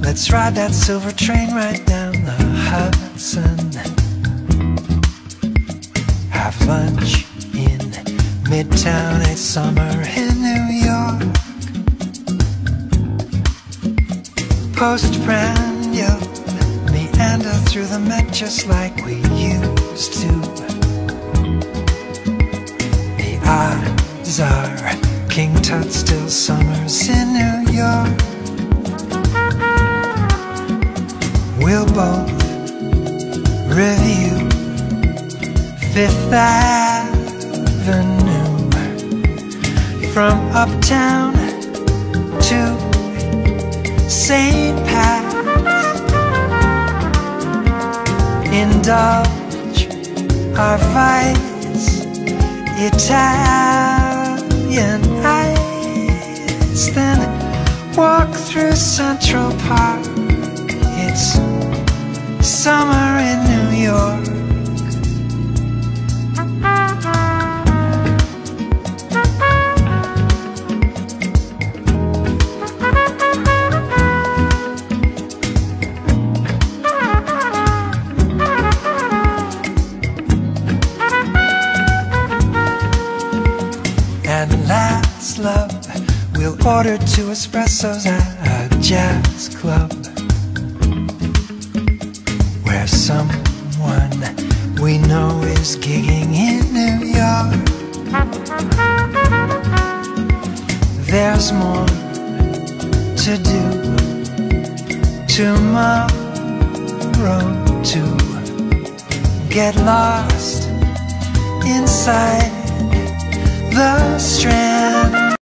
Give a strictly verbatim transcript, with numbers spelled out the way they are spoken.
Let's ride that silver train right down the Hudson. Have lunch in Midtown, a summer in New York. Postprandial, meander through the Met just like we used to. The odds are King Tut still summers in New York. We'll both review Fifth Avenue from uptown to Saint Pat's. Indulge our vice, Italian ice, then walk through Central Park. It's summer in New York. And last, love, we'll order two espressos at a jazz club, where someone we know is gigging in New York. There's more to do tomorrow to get lost inside the Strand.